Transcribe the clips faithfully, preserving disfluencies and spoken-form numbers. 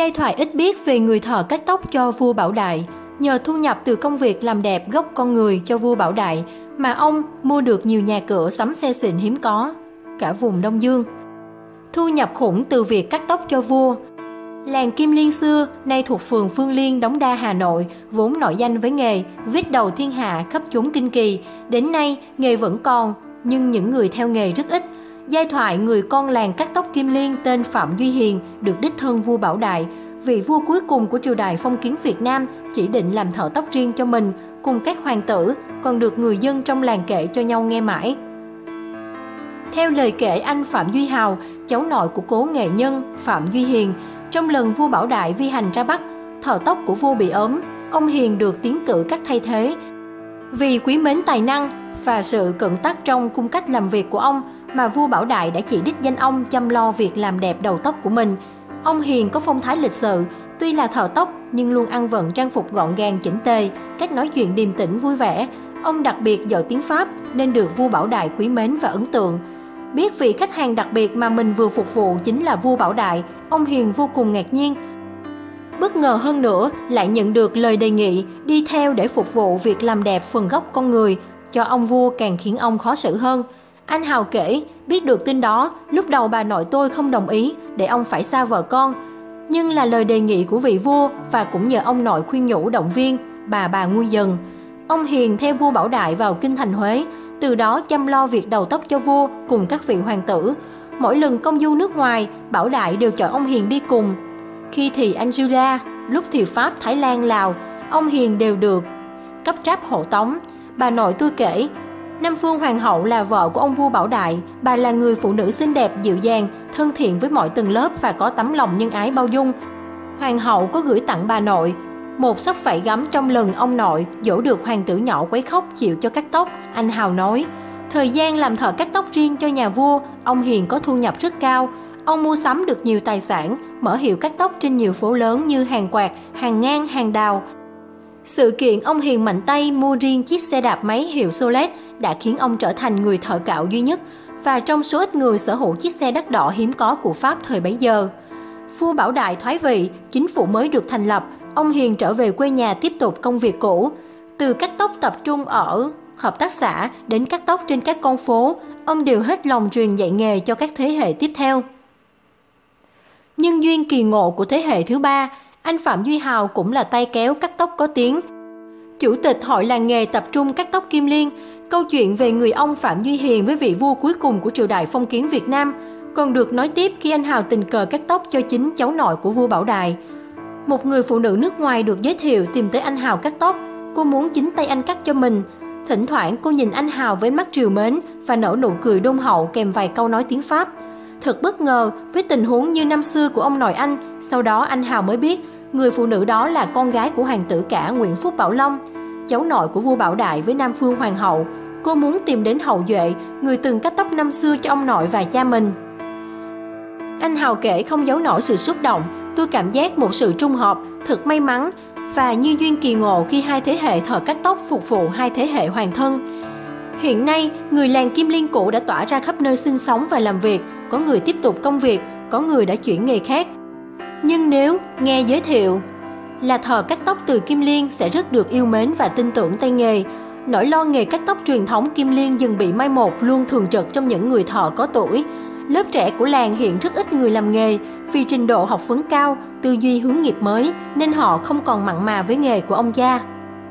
Giai thoại ít biết về người thợ cắt tóc cho vua Bảo Đại. Nhờ thu nhập từ công việc làm đẹp gốc con người cho vua Bảo Đại mà ông mua được nhiều nhà cửa, sắm xe xịn hiếm có cả vùng Đông Dương. Thu nhập khủng từ việc cắt tóc cho vua. Làng Kim Liên xưa, nay thuộc phường Phương Liên, Đống Đa, Hà Nội, vốn nổi danh với nghề vít đầu thiên hạ khắp chốn kinh kỳ. Đến nay, nghề vẫn còn, nhưng những người theo nghề rất ít. Giai thoại người con làng cắt tóc Kim Liên tên Phạm Duy Hiền được đích thân vua Bảo Đại, vị vua cuối cùng của triều đại phong kiến Việt Nam, chỉ định làm thợ tóc riêng cho mình, cùng các hoàng tử, còn được người dân trong làng kể cho nhau nghe mãi. Theo lời kể anh Phạm Duy Hào, cháu nội của cố nghệ nhân Phạm Duy Hiền, trong lần vua Bảo Đại vi hành ra Bắc, thợ tóc của vua bị ốm, ông Hiền được tiến cử cắt thay thế. Vì quý mến tài năng và sự cận tắc trong cung cách làm việc của ông mà vua Bảo Đại đã chỉ đích danh ông chăm lo việc làm đẹp đầu tóc của mình. Ông Hiền có phong thái lịch sự, tuy là thợ tóc nhưng luôn ăn vận trang phục gọn gàng chỉnh tề, cách nói chuyện điềm tĩnh vui vẻ. Ông đặc biệt giỏi tiếng Pháp nên được vua Bảo Đại quý mến và ấn tượng. Biết vị khách hàng đặc biệt mà mình vừa phục vụ chính là vua Bảo Đại, ông Hiền vô cùng ngạc nhiên. Bất ngờ hơn nữa lại nhận được lời đề nghị đi theo để phục vụ việc làm đẹp phần gốc con người cho ông vua, càng khiến ông khó xử hơn. Anh Hào kể, biết được tin đó, lúc đầu bà nội tôi không đồng ý để ông phải xa vợ con. Nhưng là lời đề nghị của vị vua và cũng nhờ ông nội khuyên nhủ động viên, bà bà nguôi dần. Ông Hiền theo vua Bảo Đại vào kinh thành Huế, từ đó chăm lo việc đầu tóc cho vua cùng các vị hoàng tử. Mỗi lần công du nước ngoài, Bảo Đại đều chọn ông Hiền đi cùng. Khi thì Angola, lúc thì Pháp, Thái Lan, Lào, ông Hiền đều được cấp tráp hộ tống. Bà nội tôi kể, Nam Phương Hoàng hậu là vợ của ông vua Bảo Đại, bà là người phụ nữ xinh đẹp, dịu dàng, thân thiện với mọi tầng lớp và có tấm lòng nhân ái bao dung. Hoàng hậu có gửi tặng bà nội một sấp vải gấm trong lần ông nội dỗ được hoàng tử nhỏ quấy khóc chịu cho cắt tóc. Anh Hào nói, thời gian làm thợ cắt tóc riêng cho nhà vua, ông Hiền có thu nhập rất cao. Ông mua sắm được nhiều tài sản, mở hiệu cắt tóc trên nhiều phố lớn như Hàng Quạt, Hàng Ngang, Hàng Đào. Sự kiện ông Hiền mạnh tay mua riêng chiếc xe đạp máy hiệu Solet đã khiến ông trở thành người thợ cạo duy nhất và trong số ít người sở hữu chiếc xe đắt đỏ hiếm có của Pháp thời bấy giờ. Vua Bảo Đại thoái vị, chính phủ mới được thành lập, ông Hiền trở về quê nhà tiếp tục công việc cũ. Từ cắt tóc tập trung ở hợp tác xã đến cắt tóc trên các con phố, ông đều hết lòng truyền dạy nghề cho các thế hệ tiếp theo. Nhân duyên kỳ ngộ của thế hệ thứ ba, anh Phạm Duy Hào cũng là tay kéo cắt tóc có tiếng. Chủ tịch Hội làng nghề tập trung cắt tóc Kim Liên, câu chuyện về người ông Phạm Duy Hiền với vị vua cuối cùng của triều đại phong kiến Việt Nam còn được nói tiếp khi anh Hào tình cờ cắt tóc cho chính cháu nội của vua Bảo Đại. Một người phụ nữ nước ngoài được giới thiệu tìm tới anh Hào cắt tóc, cô muốn chính tay anh cắt cho mình. Thỉnh thoảng cô nhìn anh Hào với mắt trìu mến và nở nụ cười đôn hậu kèm vài câu nói tiếng Pháp. Thật bất ngờ với tình huống như năm xưa của ông nội anh, sau đó anh Hào mới biết người phụ nữ đó là con gái của hoàng tử cả Nguyễn Phúc Bảo Long, cháu nội của vua Bảo Đại với Nam Phương Hoàng hậu. Cô muốn tìm đến hậu duệ, người từng cắt tóc năm xưa cho ông nội và cha mình. Anh Hào kể không giấu nổi sự xúc động, tôi cảm giác một sự trung hợp, thật may mắn và như duyên kỳ ngộ khi hai thế hệ thợ cắt tóc phục vụ hai thế hệ hoàng thân. Hiện nay, người làng Kim Liên cũ đã tỏa ra khắp nơi sinh sống và làm việc, có người tiếp tục công việc, có người đã chuyển nghề khác. Nhưng nếu nghe giới thiệu là thợ cắt tóc từ Kim Liên sẽ rất được yêu mến và tin tưởng tay nghề. Nỗi lo nghề cắt tóc truyền thống Kim Liên dần bị mai một luôn thường trực trong những người thợ có tuổi. Lớp trẻ của làng hiện rất ít người làm nghề vì trình độ học vấn cao, tư duy hướng nghiệp mới nên họ không còn mặn mà với nghề của ông cha.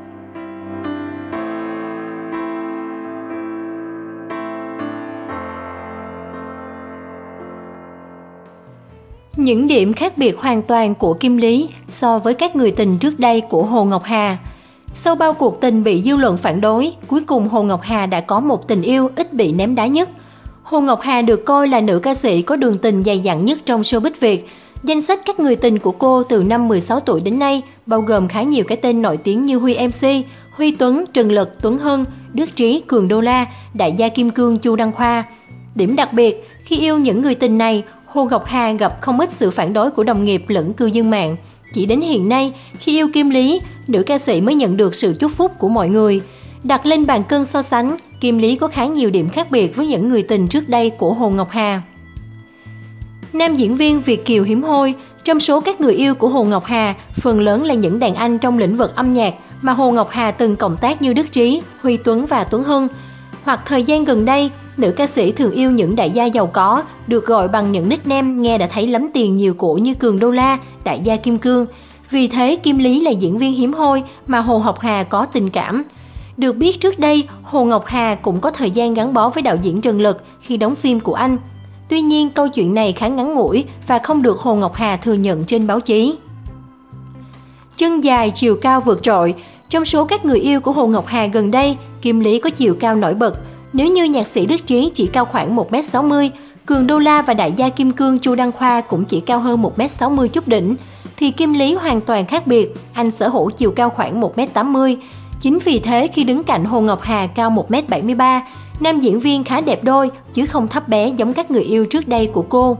Những điểm khác biệt hoàn toàn của Kim Lý so với các người tình trước đây của Hồ Ngọc Hà. Sau bao cuộc tình bị dư luận phản đối, cuối cùng Hồ Ngọc Hà đã có một tình yêu ít bị ném đá nhất. Hồ Ngọc Hà được coi là nữ ca sĩ có đường tình dày dặn nhất trong showbiz Việt. Danh sách các người tình của cô từ năm mười sáu tuổi đến nay bao gồm khá nhiều cái tên nổi tiếng như Huy em xê, Huy Tuấn, Trần Lực, Tuấn Hân, Đức Trí, Cường Đô La, đại gia Kim Cương, Chu Đăng Khoa. Điểm đặc biệt, khi yêu những người tình này, Hồ Ngọc Hà gặp không ít sự phản đối của đồng nghiệp lẫn cư dân mạng. Chỉ đến hiện nay, khi yêu Kim Lý, nữ ca sĩ mới nhận được sự chúc phúc của mọi người. Đặt lên bàn cân so sánh, Kim Lý có khá nhiều điểm khác biệt với những người tình trước đây của Hồ Ngọc Hà. Nam diễn viên Việt kiều hiếm hoi, Trong số các người yêu của Hồ Ngọc Hà, phần lớn là những đàn anh trong lĩnh vực âm nhạc mà Hồ Ngọc Hà từng cộng tác như Đức Trí, Huy Tuấn và Tuấn Hưng. Hoặc thời gian gần đây, nữ ca sĩ thường yêu những đại gia giàu có, được gọi bằng những nickname nghe đã thấy lắm tiền nhiều của như Cường Đô La, đại gia Kim Cương. Vì thế, Kim Lý là diễn viên hiếm hoi mà Hồ Ngọc Hà có tình cảm. Được biết trước đây, Hồ Ngọc Hà cũng có thời gian gắn bó với đạo diễn Trần Lực khi đóng phim của anh. Tuy nhiên, câu chuyện này khá ngắn ngủi và không được Hồ Ngọc Hà thừa nhận trên báo chí. Chân dài, chiều cao vượt trội. Trong số các người yêu của Hồ Ngọc Hà gần đây, Kim Lý có chiều cao nổi bật. Nếu như nhạc sĩ Đức Trí chỉ cao khoảng một mét sáu mươi, Cường Đô La và đại gia Kim Cương Chu Đăng Khoa cũng chỉ cao hơn một mét sáu mươi chút đỉnh, thì Kim Lý hoàn toàn khác biệt, anh sở hữu chiều cao khoảng một mét tám mươi. Chính vì thế khi đứng cạnh Hồ Ngọc Hà cao một mét bảy mươi ba, nam diễn viên khá đẹp đôi chứ không thấp bé giống các người yêu trước đây của cô.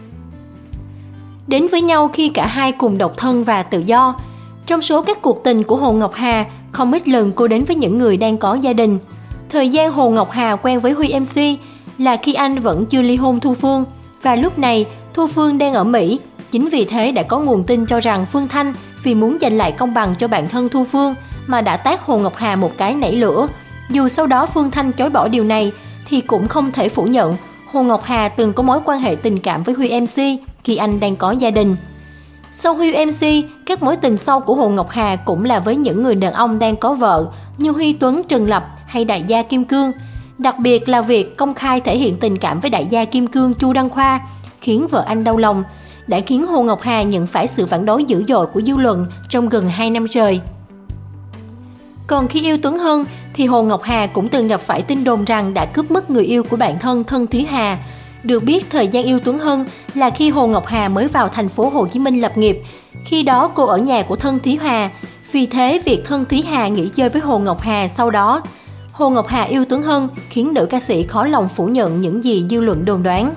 Đến với nhau khi cả hai cùng độc thân và tự do. Trong số các cuộc tình của Hồ Ngọc Hà, không ít lần cô đến với những người đang có gia đình. Thời gian Hồ Ngọc Hà quen với Huy em xê là khi anh vẫn chưa ly hôn Thu Phương, và lúc này Thu Phương đang ở Mỹ. Chính vì thế đã có nguồn tin cho rằng Phương Thanh vì muốn giành lại công bằng cho bản thân Thu Phương mà đã tát Hồ Ngọc Hà một cái nảy lửa. Dù sau đó Phương Thanh chối bỏ điều này thì cũng không thể phủ nhận Hồ Ngọc Hà từng có mối quan hệ tình cảm với Huy em xê khi anh đang có gia đình. Sau Huy em xê, các mối tình sau của Hồ Ngọc Hà cũng là với những người đàn ông đang có vợ như Huy Tuấn, Trần Lập hay đại gia Kim Cương. Đặc biệt là việc công khai thể hiện tình cảm với đại gia Kim Cương Chu Đăng Khoa khiến vợ anh đau lòng, đã khiến Hồ Ngọc Hà nhận phải sự phản đối dữ dội của dư luận trong gần hai năm trời. Còn khi yêu Tuấn Hưng thì Hồ Ngọc Hà cũng từng gặp phải tin đồn rằng đã cướp mất người yêu của bạn thân Thân Thúy Hà. Được biết thời gian yêu Tuấn Hưng là khi Hồ Ngọc Hà mới vào thành phố Hồ Chí Minh lập nghiệp. Khi đó cô ở nhà của Thân Thúy Hà, vì thế việc Thân Thúy Hà nghỉ chơi với Hồ Ngọc Hà sau đó. Hồ Ngọc Hà yêu Tuấn Hưng khiến nữ ca sĩ khó lòng phủ nhận những gì dư luận đồn đoán.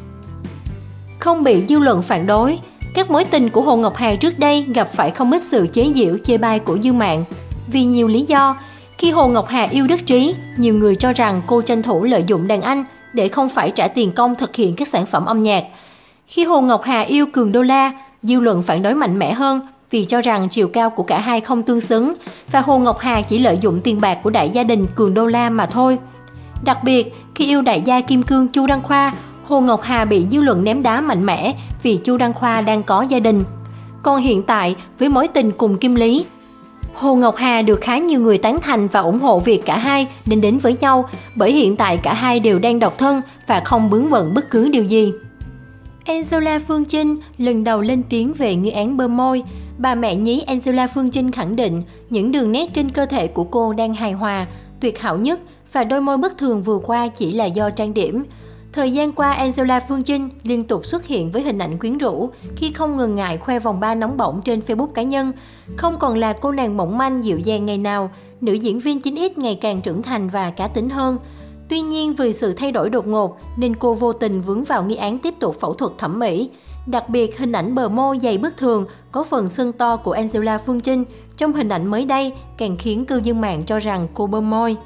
Không bị dư luận phản đối, các mối tình của Hồ Ngọc Hà trước đây gặp phải không ít sự chế giễu chê bai của dư mạng. Vì nhiều lý do, khi Hồ Ngọc Hà yêu Đức Trí, nhiều người cho rằng cô tranh thủ lợi dụng đàn anh để không phải trả tiền công thực hiện các sản phẩm âm nhạc. Khi Hồ Ngọc Hà yêu Cường Đô La, dư luận phản đối mạnh mẽ hơn vì cho rằng chiều cao của cả hai không tương xứng và Hồ Ngọc Hà chỉ lợi dụng tiền bạc của đại gia đình Cường Đô La mà thôi. Đặc biệt, khi yêu đại gia Kim Cương Chu Đăng Khoa, Hồ Ngọc Hà bị dư luận ném đá mạnh mẽ vì Chu Đăng Khoa đang có gia đình. Còn hiện tại, với mối tình cùng Kim Lý, Hồ Ngọc Hà được khá nhiều người tán thành và ủng hộ việc cả hai nên đến với nhau, bởi hiện tại cả hai đều đang độc thân và không vướng bận bất cứ điều gì. Angela Phương Trinh lần đầu lên tiếng về nghi án bơm môi. Bà mẹ nhí Angela Phương Trinh khẳng định những đường nét trên cơ thể của cô đang hài hòa, tuyệt hảo nhất và đôi môi bất thường vừa qua chỉ là do trang điểm. Thời gian qua, Angela Phương Trinh liên tục xuất hiện với hình ảnh quyến rũ khi không ngần ngại khoe vòng ba nóng bỏng trên Facebook cá nhân. Không còn là cô nàng mỏng manh dịu dàng ngày nào, nữ diễn viên chín X ngày càng trưởng thành và cá tính hơn. Tuy nhiên, vì sự thay đổi đột ngột nên cô vô tình vướng vào nghi án tiếp tục phẫu thuật thẩm mỹ. Đặc biệt, hình ảnh bờ môi dày bất thường có phần sưng to của Angela Phương Trinh trong hình ảnh mới đây càng khiến cư dân mạng cho rằng cô bơm môi.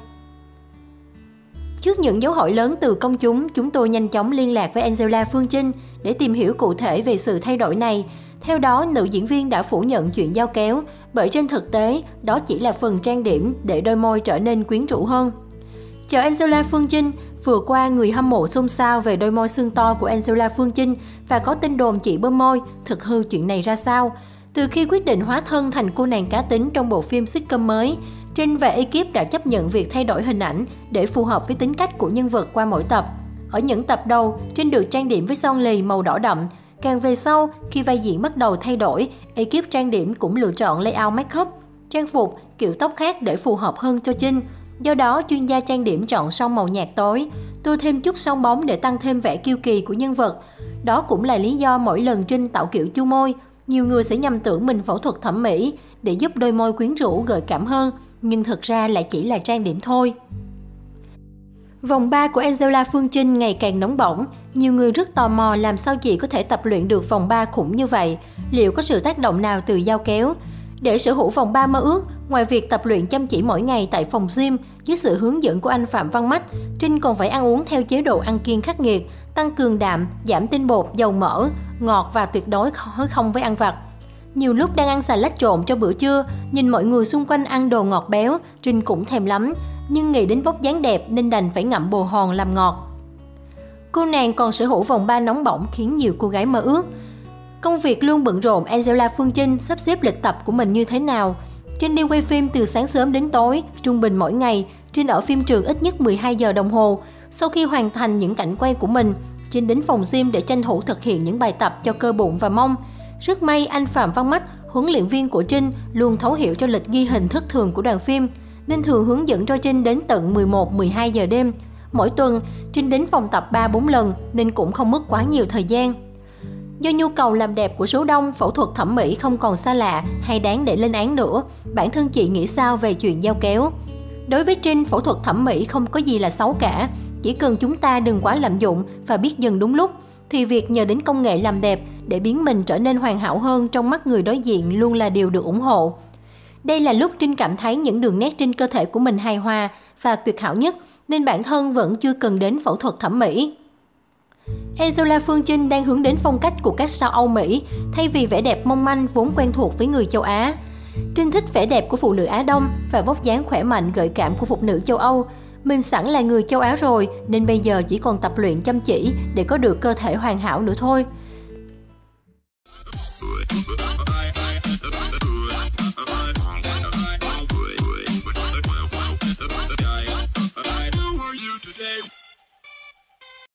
Trước những dấu hỏi lớn từ công chúng, chúng tôi nhanh chóng liên lạc với Angela Phương Trinh để tìm hiểu cụ thể về sự thay đổi này. Theo đó, nữ diễn viên đã phủ nhận chuyện dao kéo, bởi trên thực tế, đó chỉ là phần trang điểm để đôi môi trở nên quyến rũ hơn. Chào Angela Phương Trinh, vừa qua người hâm mộ xôn xao về đôi môi sưng to của Angela Phương Trinh và có tin đồn chị bơm môi, thực hư chuyện này ra sao? Từ khi quyết định hóa thân thành cô nàng cá tính trong bộ phim sitcom mới, Trinh và ekip đã chấp nhận việc thay đổi hình ảnh để phù hợp với tính cách của nhân vật qua mỗi tập. Ở những tập đầu, Trinh được trang điểm với son lì màu đỏ đậm. Càng về sau, khi vai diễn bắt đầu thay đổi, ekip trang điểm cũng lựa chọn layout make-up, trang phục, kiểu tóc khác để phù hợp hơn cho Trinh. Do đó, chuyên gia trang điểm chọn son màu nhạt tối, tô thêm chút son bóng để tăng thêm vẻ kiêu kỳ của nhân vật. Đó cũng là lý do mỗi lần Trinh tạo kiểu chu môi, nhiều người sẽ nhầm tưởng mình phẫu thuật thẩm mỹ để giúp đôi môi quyến rũ gợi cảm hơn, nhưng thực ra lại chỉ là trang điểm thôi. Vòng ba của Angela Phương Trinh ngày càng nóng bỏng, nhiều người rất tò mò làm sao chị có thể tập luyện được vòng ba khủng như vậy, liệu có sự tác động nào từ dao kéo? Để sở hữu vòng ba mơ ước, ngoài việc tập luyện chăm chỉ mỗi ngày tại phòng gym dưới sự hướng dẫn của anh Phạm Văn Mách, Trinh còn phải ăn uống theo chế độ ăn kiêng khắc nghiệt, tăng cường đạm, giảm tinh bột, dầu mỡ, ngọt và tuyệt đối nói không với ăn vặt. Nhiều lúc đang ăn xà lách trộn cho bữa trưa, nhìn mọi người xung quanh ăn đồ ngọt béo, Trinh cũng thèm lắm, nhưng nghĩ đến vóc dáng đẹp nên đành phải ngậm bồ hòn làm ngọt. Cô nàng còn sở hữu vòng ba nóng bỏng khiến nhiều cô gái mơ ước. Công việc luôn bận rộn, Angela Phương Trinh sắp xếp lịch tập của mình như thế nào? Trinh đi quay phim từ sáng sớm đến tối, trung bình mỗi ngày, Trinh ở phim trường ít nhất mười hai giờ đồng hồ. Sau khi hoàn thành những cảnh quay của mình, Trinh đến phòng gym để tranh thủ thực hiện những bài tập cho cơ bụng và mông. Rất may anh Phạm Văn Mách, huấn luyện viên của Trinh, luôn thấu hiểu cho lịch ghi hình thất thường của đoàn phim, nên thường hướng dẫn cho Trinh đến tận mười một mười hai giờ đêm. Mỗi tuần, Trinh đến phòng tập ba bốn lần nên cũng không mất quá nhiều thời gian. Do nhu cầu làm đẹp của số đông, phẫu thuật thẩm mỹ không còn xa lạ hay đáng để lên án nữa. Bản thân chị nghĩ sao về chuyện dao kéo? Đối với Trinh, phẫu thuật thẩm mỹ không có gì là xấu cả. Chỉ cần chúng ta đừng quá lạm dụng và biết dừng đúng lúc, thì việc nhờ đến công nghệ làm đẹp để biến mình trở nên hoàn hảo hơn trong mắt người đối diện luôn là điều được ủng hộ. Đây là lúc Trinh cảm thấy những đường nét trên cơ thể của mình hài hòa và tuyệt hảo nhất, nên bản thân vẫn chưa cần đến phẫu thuật thẩm mỹ. Angela Phương Trinh đang hướng đến phong cách của các sao Âu Mỹ thay vì vẻ đẹp mong manh vốn quen thuộc với người châu Á. Trinh thích vẻ đẹp của phụ nữ Á Đông và vóc dáng khỏe mạnh gợi cảm của phụ nữ châu Âu. Mình sẵn là người châu Á rồi nên bây giờ chỉ còn tập luyện chăm chỉ để có được cơ thể hoàn hảo nữa thôi.